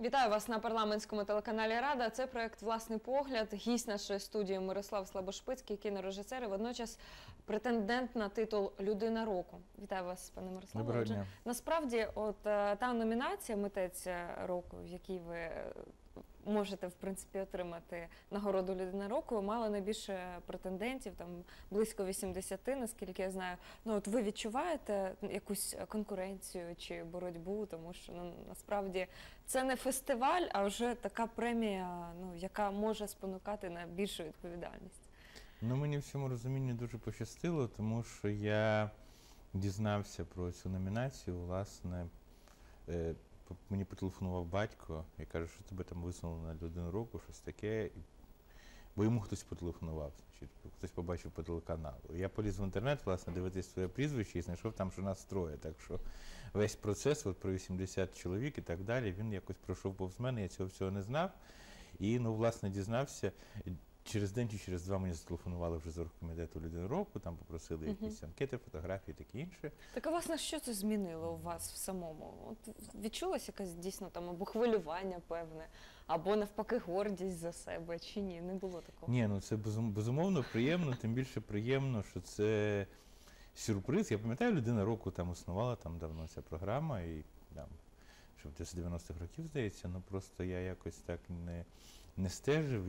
Вітаю вас на парламентському телеканалі «Рада». Це проєкт «Власний погляд». Гість нашої студії Мирослав Слабошпицький, кінорежисер і водночас претендент на титул «Людина року». Вітаю вас, пане Мирославе. Доброго дня. Насправді, та номінація «Митець року», в якій ви можете, в принципі, отримати нагороду «Людина року», мала найбільше претендентів, там близько 80, наскільки я знаю. Ну, от ви відчуваєте якусь конкуренцію чи боротьбу, тому що, насправді, це не фестиваль, а вже така премія, яка може спонукати на більшу відповідальність. Мені в цьому розумінні дуже пощастило, тому що я дізнався про цю номінацію, власне, мені потелефонував батько і каже, що тебе там висунули на «Людину року», щось таке, бо йому хтось потелефонував, хтось побачив по телеканалу. Я поліз в інтернет, власне, дивитись своє прізвище і знайшов там, що нас троє, так що весь процес, от про 80 чоловік і так далі, він якось пройшов повз мене, я цього всього не знав, і, власне, дізнався. Через день чи через два мені зателефонували вже з оргкомітету «Людини року», там попросили якісь анкети, фотографії, таке інше. Так, а власне, що це змінило у вас в самому? От відчулося якась дійсно там або хвилювання певне, або навпаки гордість за себе, чи ні? Не було такого? Ні, це безумовно приємно, тим більше приємно, що це сюрприз. Я пам'ятаю, «Людина року» там існувала, там давно ця програма, і там, що з 90-х років, здається, просто я якось так не стежив.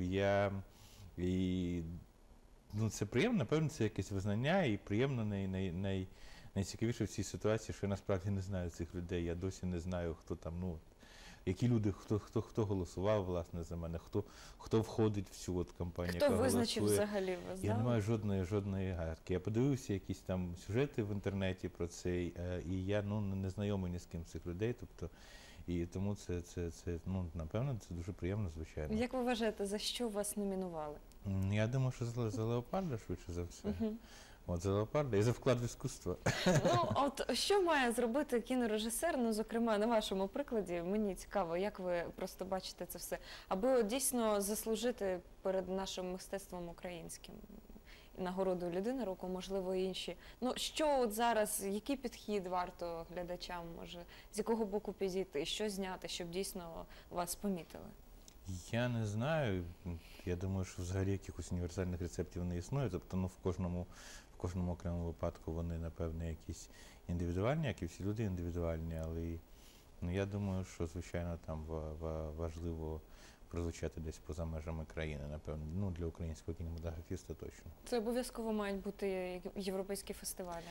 Це приємно, напевно, це якесь визнання, і приємно найцікавіше в цій ситуації, що я насправді не знаю цих людей, я досі не знаю, хто там, які люди, хто голосував, власне, за мене, хто входить в цю кампанію, яка голосує. Хто визначив взагалі вас? Я не маю жодної гадки. Я подивився якісь там сюжети в інтернеті про це, і я не знайомий ні з ким з цих людей, і тому це напевно, це дуже приємно, звичайно. Як ви вважаєте, за що вас номінували? Я думаю, що за «Леопарда», швидше за все. За «Леопарда» і за вклад в іскусство. Що має зробити кінорежисер, зокрема, на вашому прикладі, мені цікаво, як ви просто бачите це все, аби дійсно заслужити перед нашим мистецтвом українським нагороду «Людина року», можливо, і інші. Що от зараз, який підхід варто глядачам, може, з якого боку підійти, що зняти, щоб дійсно вас помітили? Я не знаю. Я думаю, що взагалі якихось універсальних рецептів не існує. Тобто, в кожному окремому випадку вони, напевне, якісь індивідуальні, як і всі люди індивідуальні, але я думаю, що, звичайно, там важливо прозвучати десь поза межами країни, напевно, для українського кінематографіста точно. Це обов'язково мають бути європейські фестивалі?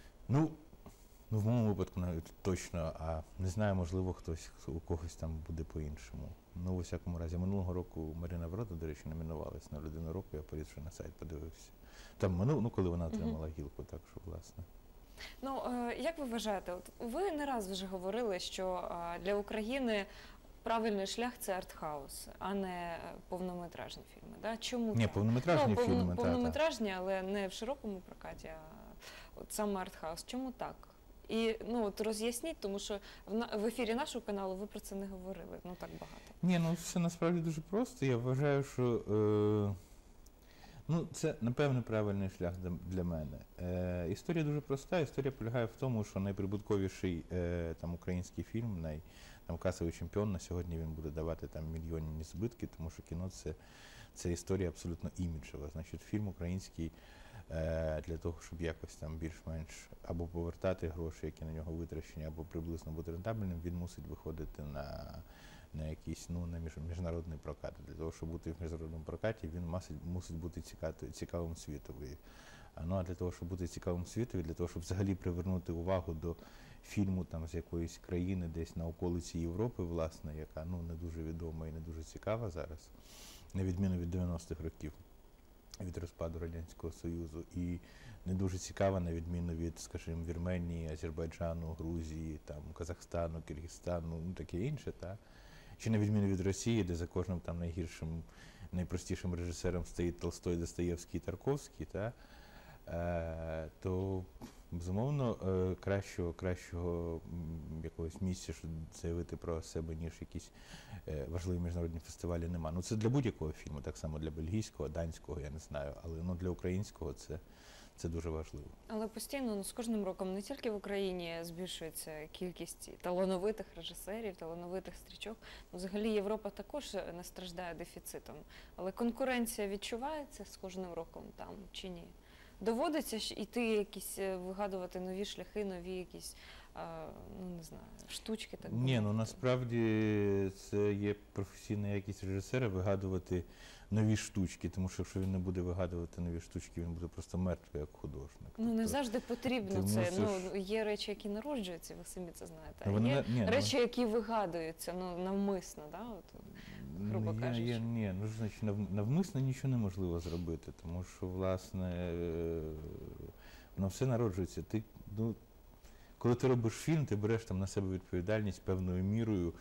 В моєму випадку навіть точно, а не знаю, можливо, у когось там буде по-іншому. У всякому разі, минулого року Марина Врода, до речі, номінувалась на «Людину року», я поліз на сайт подивився. Там, коли вона отримала гілку, так що, власне. Як ви вважаєте, ви не раз вже говорили, що для України правильний шлях – це артхаус, а не повнометражні фільми. Да? Чому Ні, так? повнометражні фільми, повнометражні, але не в широкому прокаті, а саме артхаус. Чому так? І роз'ясніть, тому що в ефірі нашого каналу ви про це не говорили, так багато. Ні, все насправді дуже просто. Я вважаю, що це, напевно, правильний шлях для мене. Історія дуже проста. Історія полягає в тому, що найприбутковіший український фільм, касовий чемпіон, на сьогодні він буде давати мільйонні збитки, тому що кіно це історія абсолютно іміджева. Значить, фільм український для того, щоб якось більш-менш або повертати гроші, які на нього витрачені, або приблизно бути рентабельним, він мусить виходити на якийсь на міжнародний прокат. Для того, щоб бути в міжнародному прокаті, він мусить бути цікавим світові. А для того, щоб бути цікавим світові, для того, щоб взагалі привернути увагу до фільму з якоїсь країни, десь на околиці Європи, власне, яка не дуже відома і не дуже цікава зараз, на відміну від 90-х років, від розпаду Радянського Союзу, і не дуже цікава, на відміну від, скажімо, Вірменії, Азербайджану, Грузії, Казахстану, Киргизстану, таке інше, чи на відміну від Росії, де за кожним найгіршим, найпростішим режисером стоїть Толстой, Достоєвський і Тарковський, то, безумовно, кращого якогось місця, щоб заявити про себе, ніж якісь важливі міжнародні фестивалі, нема. Це для будь-якого фільму, так само для бельгійського, данського, я не знаю, але для українського Це дуже важливо. Але постійно, з кожним роком не тільки в Україні збільшується кількість талановитих режисерів, талановитих стрічок. Взагалі Європа також не страждає дефіцитом. Але конкуренція відчувається з кожним роком там чи ні? Доводиться йти якісь, вигадувати нові шляхи, нові якісь, не знаю, штучки, так би Ні, мовити? насправді це є професійна якість режисера вигадувати нові штучки, тому що якщо він не буде вигадувати нові штучки, він буде просто мертвий як художник. Не завжди потрібно ти це. мусиш- Є речі, які народжуються, ви самі це знаєте. А Вони є ні, речі, які вигадуються, навмисно, да? грубо кажучи. Ні, значить, навмисно нічого неможливо зробити, тому що, власне, воно все народжується. Коли ти робиш фільм, ти береш там на себе відповідальність певною мірою,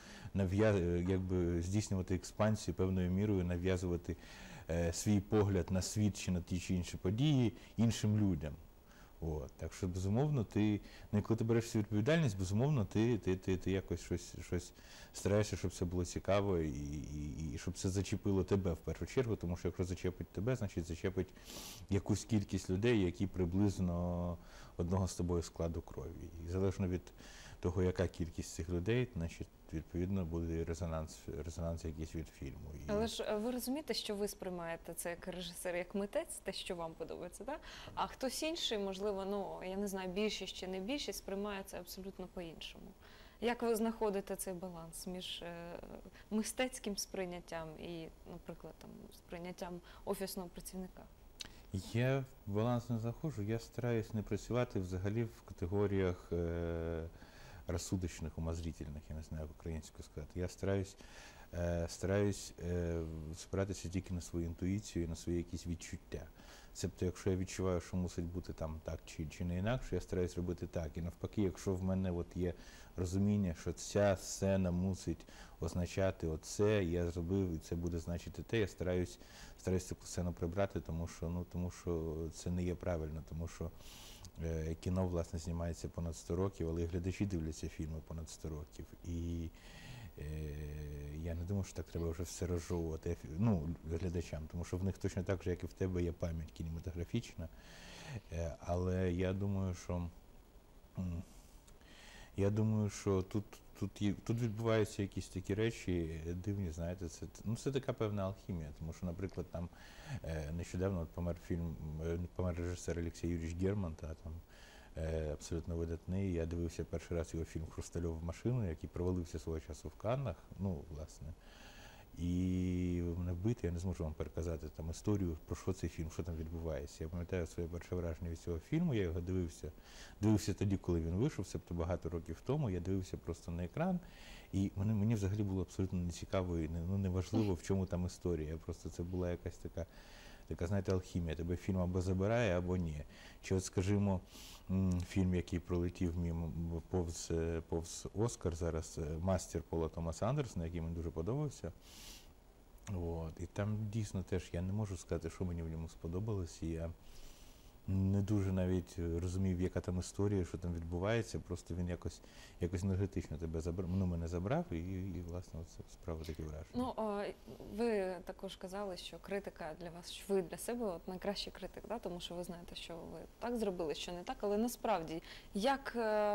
якби здійснювати експансію певною мірою, нав'язувати свій погляд на світ чи на ті чи інші події іншим людям. От. Так що, безумовно, коли ти береш цю відповідальність, безумовно, ти якось щось стараєшся, щоб це було цікаво і щоб це зачепило тебе в першу чергу, тому що якщо зачепить тебе, значить зачепить якусь кількість людей, які приблизно одного з тобою складу крові. І залежно від того, яка кількість цих людей, значить, відповідно, буде резонанс якийсь від фільму. Але ж ви розумієте, що ви сприймаєте це як режисер, як митець, те, що вам подобається, так? А хтось інший, можливо, я не знаю, більшість чи не більшість, сприймає це абсолютно по-іншому. Як ви знаходите цей баланс між мистецьким сприйняттям і, наприклад, сприйняттям офісного працівника? Я в баланс не заходжу, я стараюсь не працювати взагалі в категоріях розсудочних, умозрительних, я не знаю, як українською сказати. Я стараюсь спиратися тільки на свою інтуїцію і на свої якісь відчуття. Тобто, якщо я відчуваю, що мусить бути там так чи не інакше, я стараюсь робити так. І навпаки, якщо в мене є розуміння, що ця сцена мусить означати оце, я зробив, і це буде значити те, я стараюсь цю сцену прибрати, тому що це не є правильно, тому що кіно, власне, знімається понад 100 років, але і глядачі дивляться фільми понад 100 років. І я не думаю, що так треба вже все розжовувати глядачам, тому що в них точно так же, як і в тебе, є пам'ять кінематографічна. Але я думаю, що тут відбуваються якісь такі речі дивні, знаєте, це така певна алхімія, тому що, наприклад, там нещодавно помер режисер Олексій Юрійович Гермонтов, абсолютно видатний. Я дивився перший раз його фільм «Хрустальову машину», який провалився свого часу в Каннах, власне. І ви мене вбити, я не зможу вам переказати там історію, про що цей фільм, що там відбувається. Я пам'ятаю своє перше враження від цього фільму, я його дивився тоді, коли він вийшов, тобто багато років тому, я дивився просто на екран, і мені взагалі було абсолютно нецікаво і неважливо, в чому там історія. Просто це була якась така, знаєте, алхімія. Тебе фільм або забирає, або ні. Чи от, скажімо, фільм, який пролетів повз Оскар зараз, «Мастер» Пола Томаса Андерсона, який мені дуже подобався. І там дійсно теж я не можу сказати, що мені в ньому сподобалось, і я не дуже навіть розумів, яка там історія, що там відбувається, просто він якось енергетично мене забрав, і власне, це справа таке враження. Ви також казали, що критика для вас, що ви для себе найкращий критик, да? Тому що ви знаєте, що ви так зробили, що не так, але насправді, як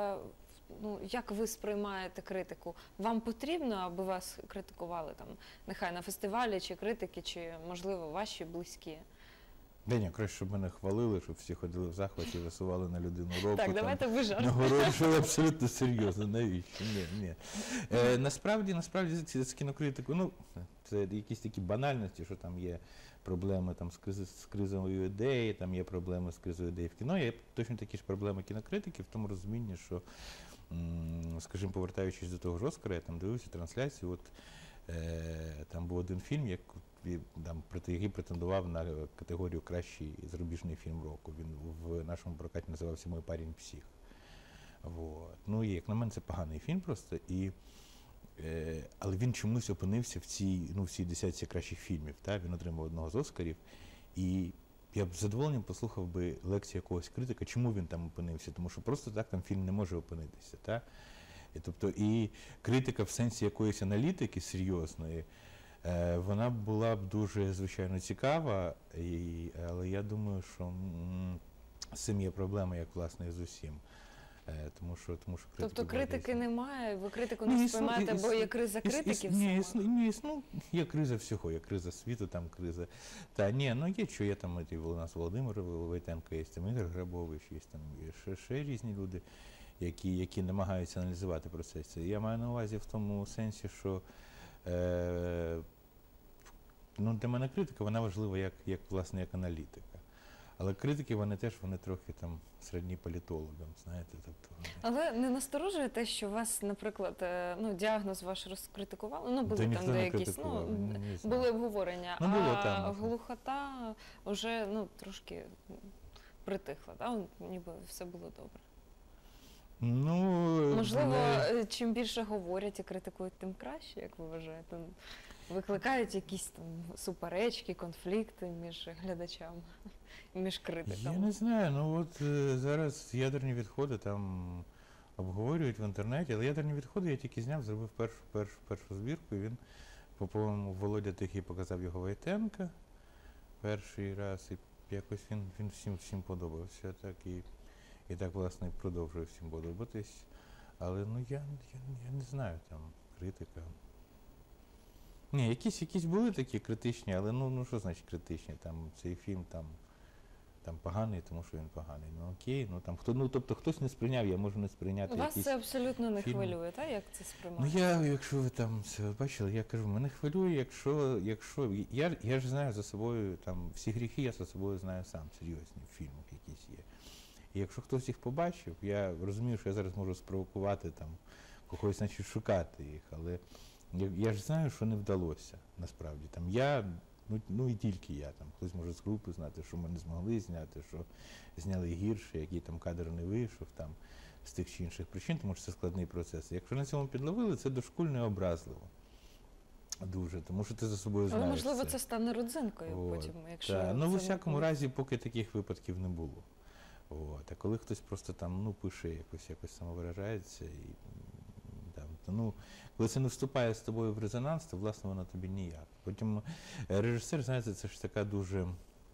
ви сприймаєте критику? Вам потрібно, аби вас критикували там, нехай на фестивалі, чи критики, чи, можливо, ваші близькі? Ні, краще, щоб мене хвалили, щоб всі ходили в захваті, висували на людину року. Так, давайте ви жарт. Нагороджували абсолютно серйозно. Навіщо? Ні. Насправді, з кінокритикою, це якісь такі банальності, що там є проблеми там, з кризовою ідеєю, там є проблеми з кризовою ідеєю в кіно. Є точно такі ж проблеми кінокритики в тому розумінні, що, скажімо, повертаючись до того ж Оскара, я там дивився трансляцію, там був один фільм, який претендував на категорію кращий зарубіжний фільм року. Він в нашому прокаті називався «Мой парень псих». І, як на мене, це поганий фільм просто, але він чомусь опинився в цій десятці кращих фільмів. Він отримав одного з Оскарів, і я б з задоволенням послухав би лекцію якогось критика, чому він там опинився, тому що просто так там фільм не може опинитися. Тобто і критика в сенсі якоїсь аналітики серйозної, вона була б дуже, звичайно, цікава, але я думаю, що з цим є проблема, як власне і з усім. Тому що Тобто критики немає, ви критику Ні, не сприймаєте, бо є криза критиків самих? Є криза всього, є криза світу, там криза. Є, що є там у нас Володимир Войтенко, є там Ігор Грабович, є там ще різні люди, які намагаються аналізувати процеси. Я маю на увазі в тому сенсі, що для мене критика, вона важлива як власне, як аналітика. Але критики, вони трохи там сродні політологам, знаєте. Але не насторожує те, що вас, наприклад, діагноз ваш розкритикували? Були там деякісь, були обговорення, глухота вже трошки притихла, ніби все було добре. Можливо, чим більше говорять і критикують, тим краще, як ви вважаєте? Викликають якісь там суперечки, конфлікти між глядачами, між критиками? Я не знаю, зараз ядерні відходи там обговорюють в інтернеті, але ядерні відходи я тільки зняв, зробив першу збірку, і він, по-моєму, Володя Тихий показав його Войтенка перший раз, і якось він всім подобався, так, і так, власне, продовжує всім подобатись. Але, я не знаю, там, критика. Ні, якісь були такі критичні, але що значить критичні? Там цей фільм там поганий, тому що він поганий. Окей, тобто хтось не сприйняв, я можу не сприйняти. Вас це абсолютно не хвилює, так? Як це сприймаєте? Якщо ви там це бачили, я кажу, мене хвилює, якщо я ж знаю за собою, там всі гріхи я за собою знаю сам, серйозні в фільмах якісь є. І якщо хтось їх побачив, я розумію, що я зараз можу спровокувати там когось, значить, шукати їх, але я ж знаю, що не вдалося, насправді. Там і тільки я. Там хтось може з групи знати, що ми не змогли зняти, що зняли гірше, який там кадр не вийшов там з тих чи інших причин, тому що це складний процес. Якщо на цьому підловили, це дошкульно і образливо. Дуже, тому що ти за собою знаєш. Але, можливо, це стане родзинкою потім, якщо... в усякому разі, поки таких випадків не було. А коли хтось просто там, пише, якось самовиражається, коли це не вступає з тобою в резонанс, то, власне, воно тобі ніяк. Потім режисер, знаєте, це ж така дуже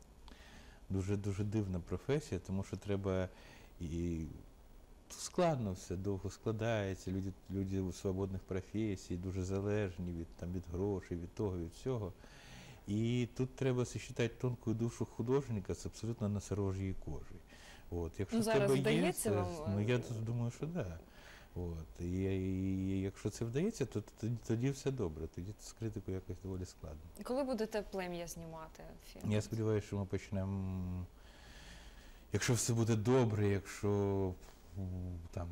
дивна професія, тому що треба і складно все, довго складається, люди у свободних професій, дуже залежні від грошей, від того, від всього. І тут треба сочетати тонку душу художника з абсолютно носорожьей кожей. Якщо зараз вдається вам? Я думаю, що так. І якщо це вдається, то тоді все добре, тоді з критикою якось доволі складно. Коли будете «Плем'я» знімати фільм? Я сподіваюся, що ми почнемо, якщо все буде добре, якщо там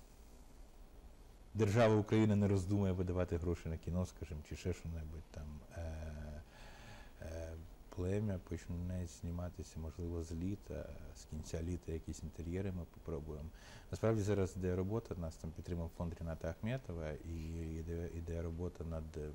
держава Україна не роздумає видавати гроші на кіно, скажімо, чи ще що-небудь там, «Плем'я» почне зніматися, можливо, з літа, з кінця літа якісь інтер'єри ми попробуємо. Насправді зараз йде робота, нас там підтримав фонд Ріната Ахметова, і йде робота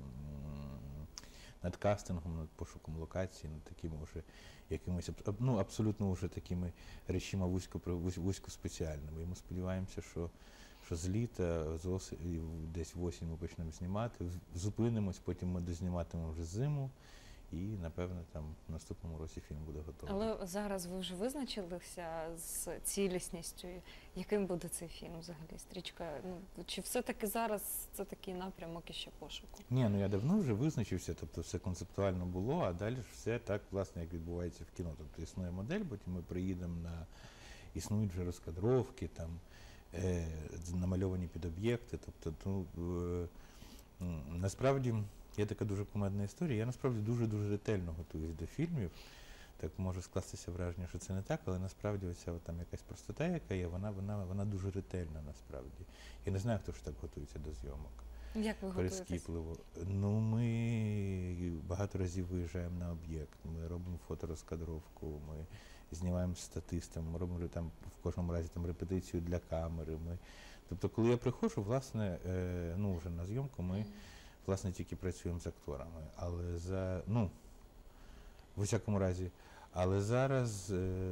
над кастингом, над пошуком локацій, над такими вже якимось, абсолютно вже такими речима вузькоспеціальними. І ми сподіваємося, що з літа, десь в осінь ми почнемо знімати, зупинимось, потім ми дозніматимемо вже зиму. І, напевно, там в наступному році фільм буде готовий. Але зараз ви вже визначилися з цілісністю, яким буде цей фільм взагалі, стрічка? Чи все-таки зараз це такий напрямок іще пошуку? Ні, я давно вже визначився, тобто все концептуально було, а далі ж все так, власне, як відбувається в кіно. Тобто існує модель, потім ми приїдемо існують вже розкадровки, там, намальовані під об'єкти, тобто, насправді, є така дуже кумедна історія. Я насправді дуже ретельно готуюсь до фільмів. Так може скластися враження, що це не так, але насправді оця там якась простота, яка є, вона дуже ретельна насправді. Я не знаю, хто ж так готується до зйомок. Як ви готуєтесь? Прискіпливо. Ми багато разів виїжджаємо на об'єкт, ми робимо фоторозкадровку, ми знімаємо з статистом, ми робимо там в кожному разі там репетицію для камери. Тобто, коли я приходжу, власне, вже на зйомку, ми власне, тільки працюємо з акторами, в усякому разі. Але зараз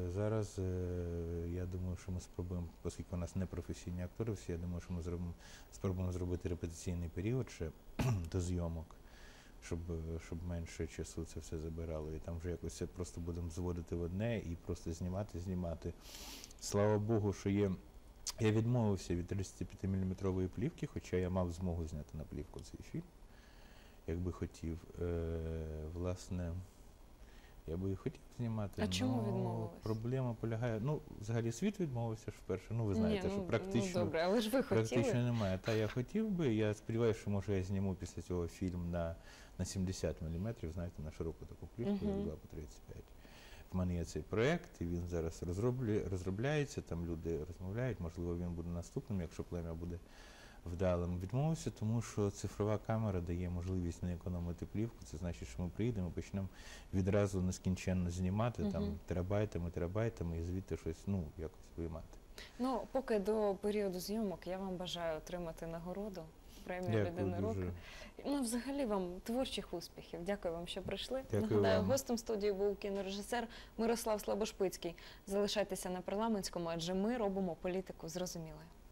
я думаю, що ми спробуємо, оскільки у нас не професійні актори всі, я думаю, що ми спробуємо зробити репетиційний період ще до зйомок, щоб менше часу це все забирало. І там вже якось це просто будемо зводити в одне і просто знімати. Слава Богу, що є. Я відмовився від 35-мм плівки, хоча я мав змогу зняти на плівку цей фільм, якби хотів. Власне, я би і хотів знімати. А чому но відмовились? Проблема полягає, взагалі світ відмовився ж вперше, ви знаєте, що Ну практично, добре, але ж ви практично хотіли. немає. Та я хотів би, я сподіваюся, що може я зніму після цього фільм на 70 мм, знаєте, на широку таку плівку, 2x35. В мене є цей проєкт, і він зараз розробляється, там люди розмовляють, можливо, він буде наступним, якщо плем'я буде вдалим. Відмовився, тому що цифрова камера дає можливість не економити плівку, це значить, що ми приїдемо, почнемо відразу нескінченно знімати, там, терабайтами, і звідти щось, якось виймати. Ну, поки до періоду зйомок я вам бажаю отримати нагороду, премію «Людина року». Дуже. Ну, взагалі вам творчих успіхів. Дякую вам, що прийшли. Дякую Нагадаю, вам. гостем студії був кінорежисер Мирослав Слабошпицький. Залишайтеся на парламентському, адже ми робимо політику зрозумілою.